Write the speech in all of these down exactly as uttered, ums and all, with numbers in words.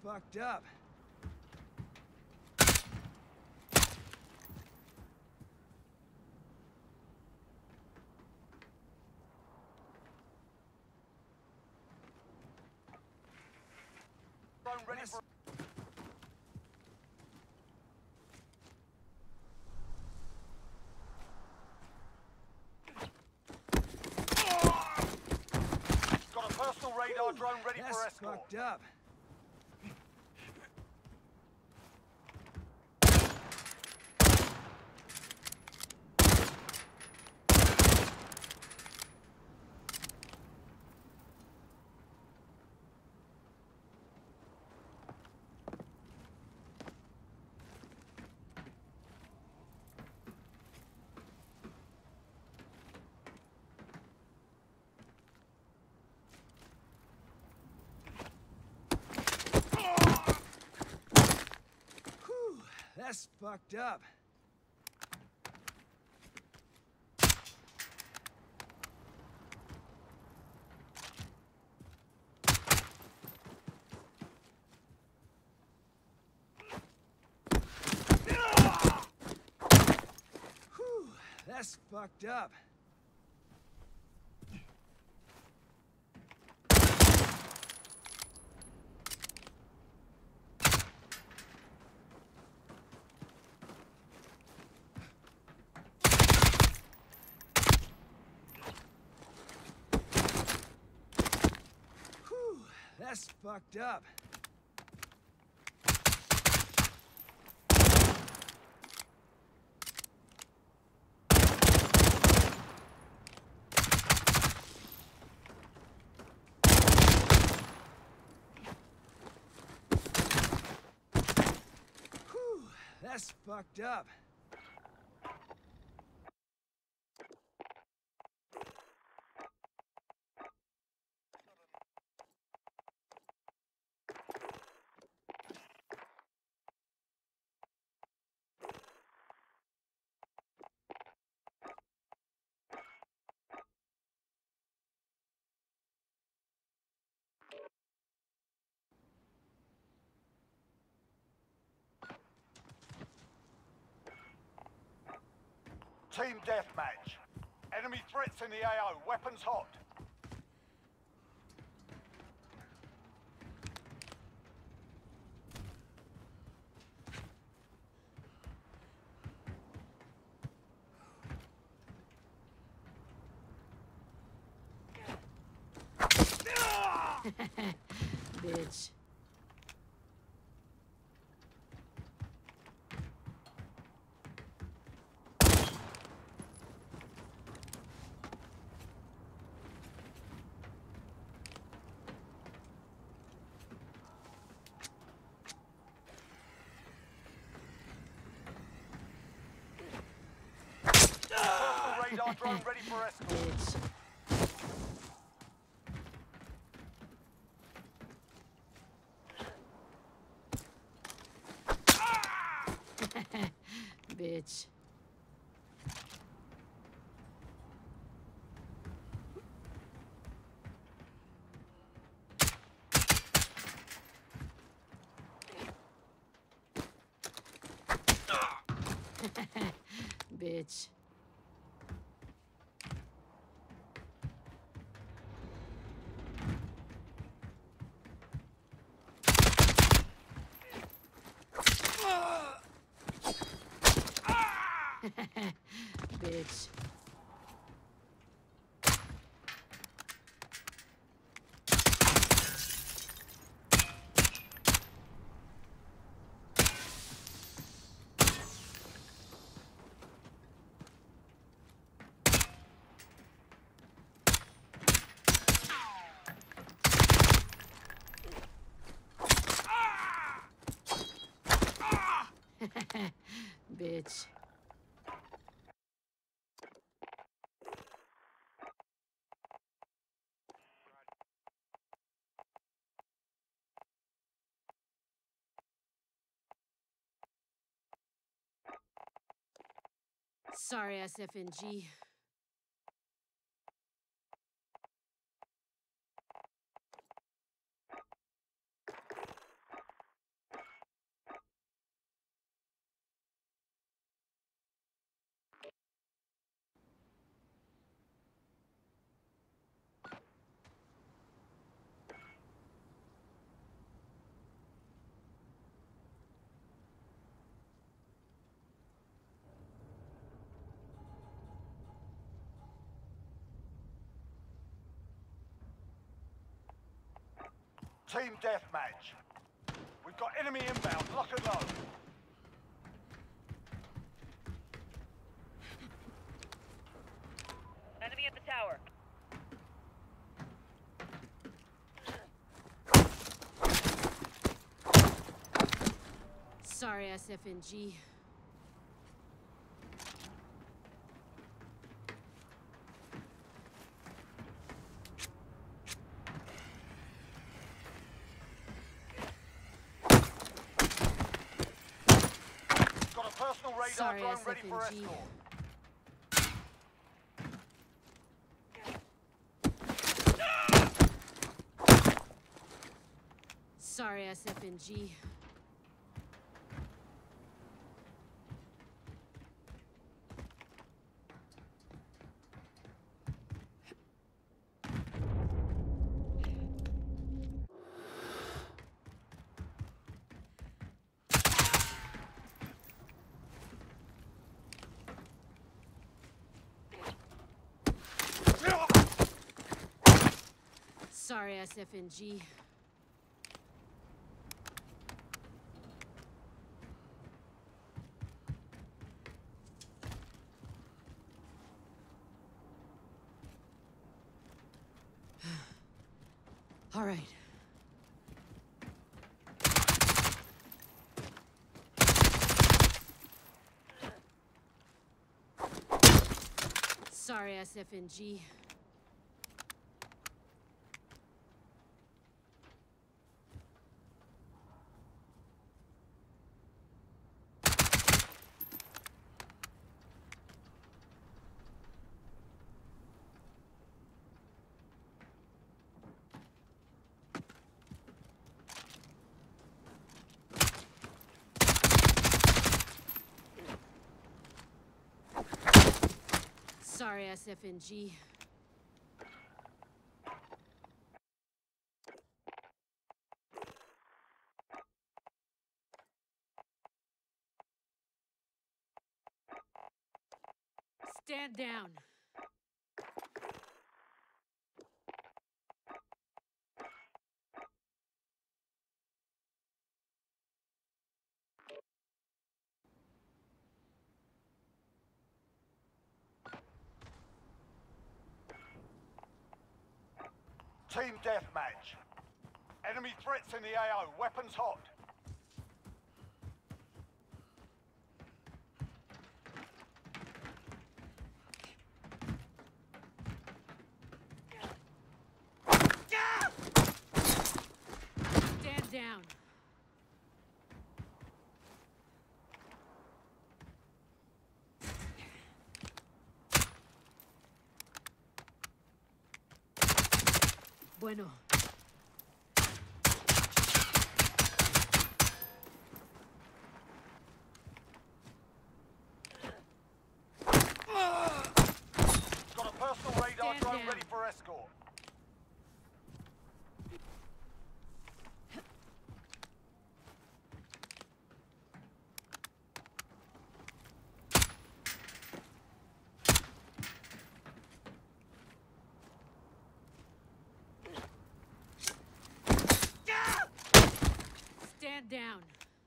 fucked up. Drone ready for... Got a personal radar drone ready That's for escort. fucked up. That's fucked up. Whew, that's fucked up. That's fucked up. Whew, that's fucked up. Team deathmatch. Enemy threats in the A O. Weapons hot. Bitch. Personal radar drone ready for escort. Bitch. Bitch. Bitch. Bitch. Bitch. Sorry, S F N G. Team deathmatch. We've got enemy inbound. Lock and load. Enemy at the tower. Sorry, S F N G. Got a personal radar Sorry, drone ready for S F N G. escort. Sorry, S F N G. Sorry, S F N G. All right. Sorry, S F N G. Sorry, S F N G. Stand down. Team deathmatch. Enemy threats in the A O. Weapons hot. Stand down. Bueno. Got a personal radar Stand drone down. ready for escort. Stand down.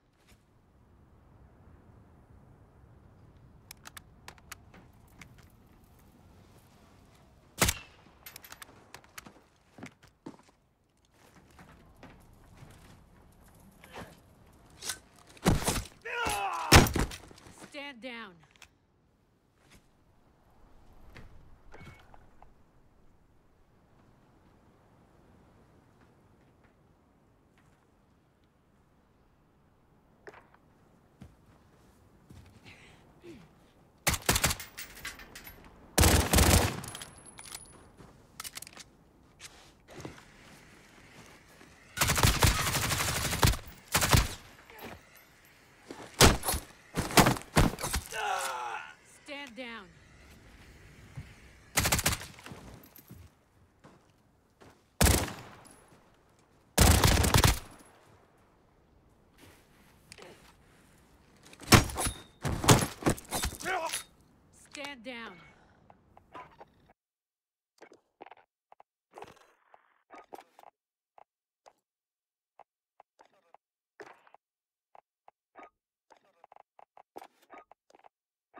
Stand down.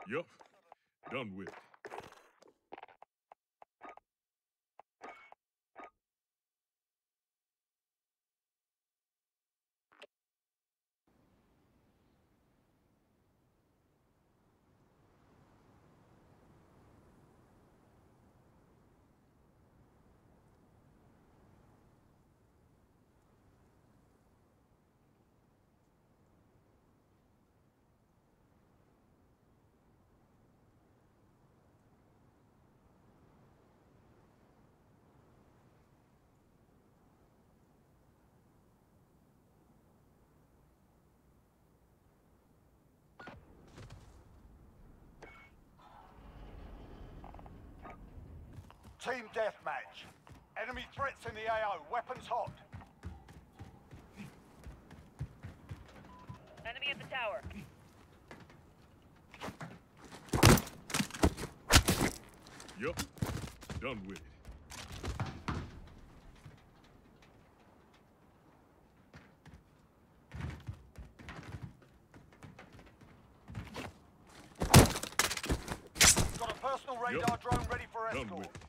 Yup. Done with it. Team deathmatch. Enemy threats in the A O. Weapons hot. Enemy at the tower. Yup. Done with it. Got a personal radar Yup. drone ready for Done escort. with it.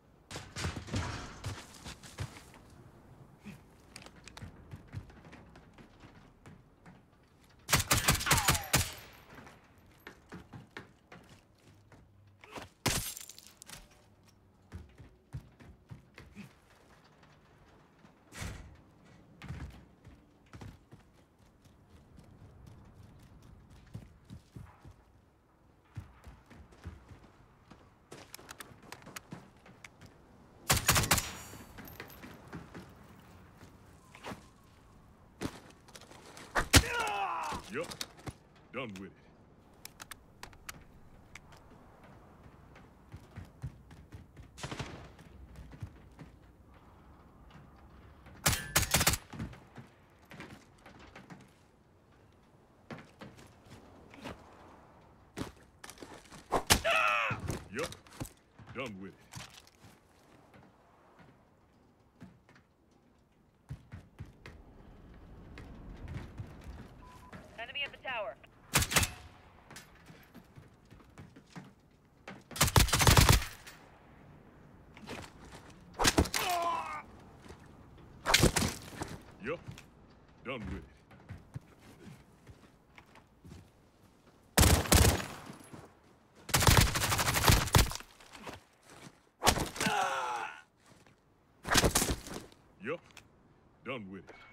Yup. Done with it. Yup. Done with it. Enemy at the tower. Yup. Done with it. Yup. Done with it.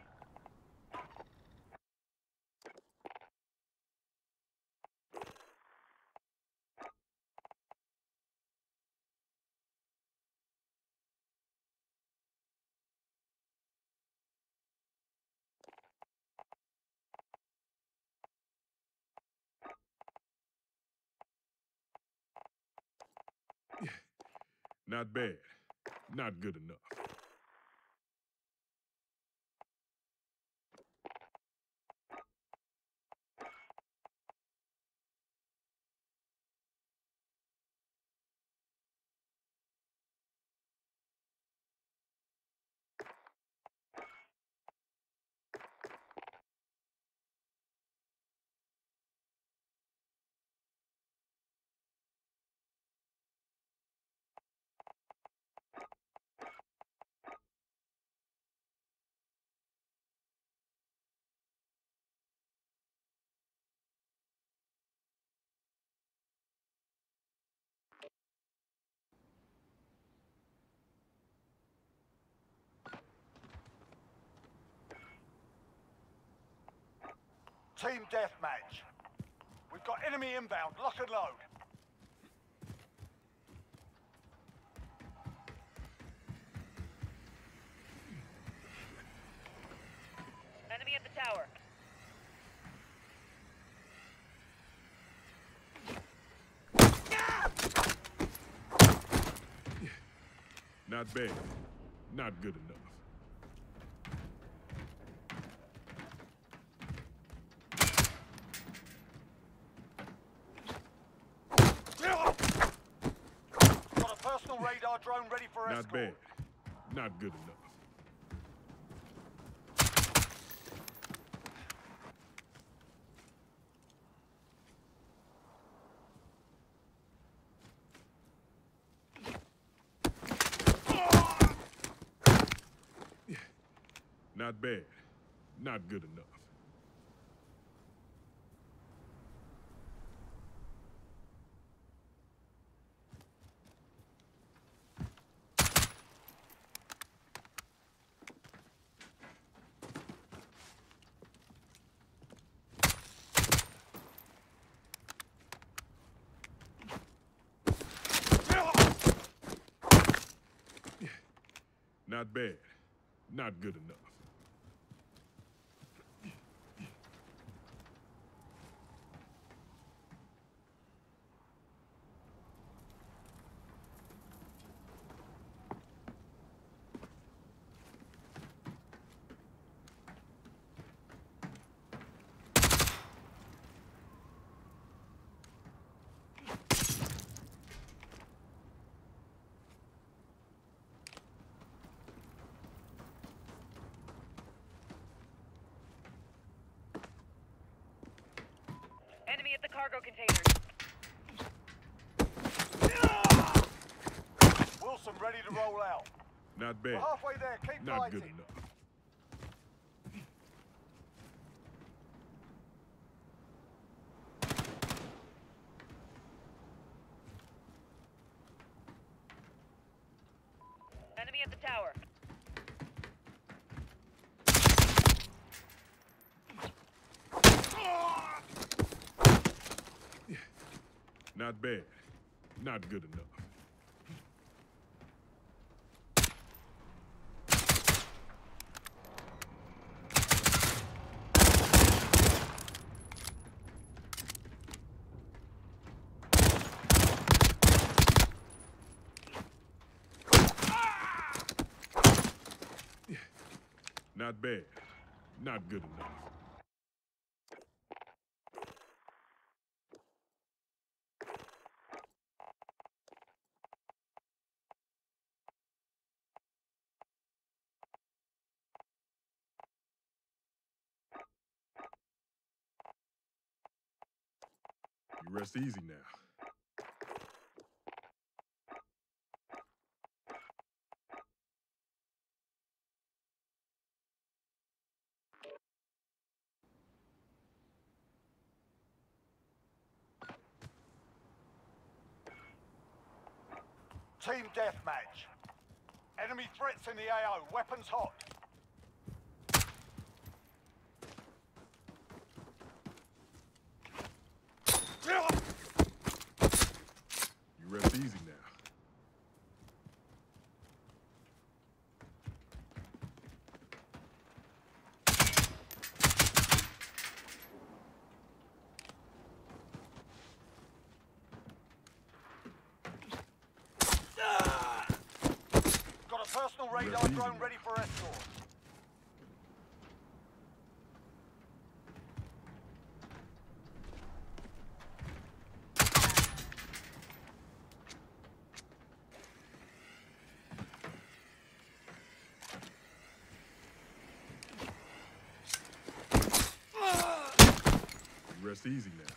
Not bad. Not good enough. Team deathmatch. We've got enemy inbound. Lock and load. Enemy at the tower. Not bad. Not good enough. Got a personal radar drone ready for Not escort. bad. Not good enough. Not bad. Not good enough. Not bad. Not good enough. Enemy at the cargo containers. Wilson ready to roll out. Not We're bad. halfway there. Keep Not fighting. good enough. Enemy at the tower. Not bad. Not good enough. Not bad. Not good enough. You rest easy now. Team deathmatch. Enemy threats in the A O. Weapons hot. You rest easy now. Got a personal radar Rest easy drone now. ready for escort. You rest easy now.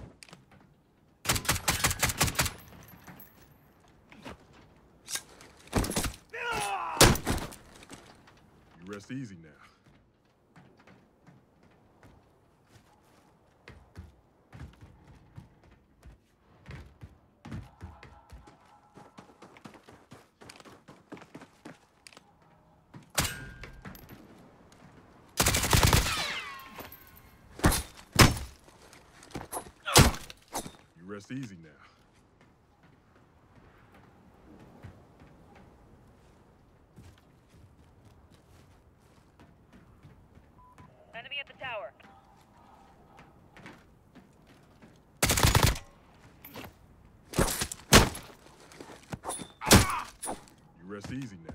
You rest easy now. You rest easy now. Enemy at the tower. You rest easy now.